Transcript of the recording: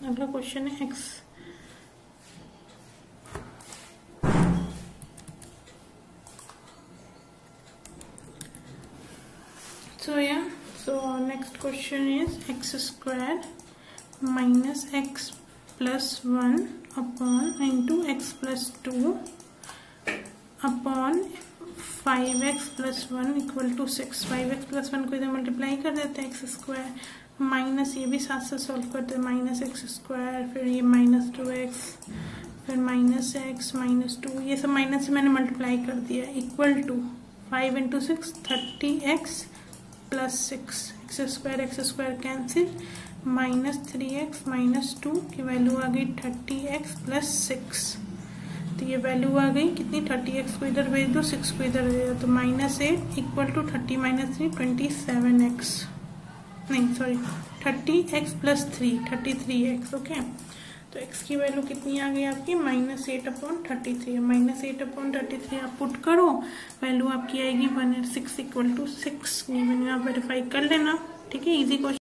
अगला क्वेश्चन है x। So next question is x square minus x plus 1 upon into x plus 2 upon 5x plus 1 equal to 6। 5x plus 1 को इधर multiply कर देते हैं, x square minus ये भी साथ साथ सॉल्व करते हैं, माइनस एक्स स्क्वायर, फिर ये माइनस 2x, फिर माइनस एक्स माइनस 2, ये सब माइनस से मैंने मल्टीप्लाई कर दिया, equal to 5 into 6 30x plus 6, X square cancel, minus 3x minus 2 की वैल्यू आ गई 30x प्लस 6। तो ये वैल्यू आ गई कितनी, 30x को इधर भेज दो, 6 को इधर दे दो, तो -8 इक्वल टू 30 माइनस 3 27x, नहीं sorry 30x plus 3 33x। Okay, तो x की वैल्यू कितनी आ गई आपकी, -8/33। -8/33 आप पुट करो, वैल्यू आपकी आएगी 106 इक्वल टू 6। ये मैंने आप वेरीफाई कर लेना, ठीक है, इजी क्वेश्चन।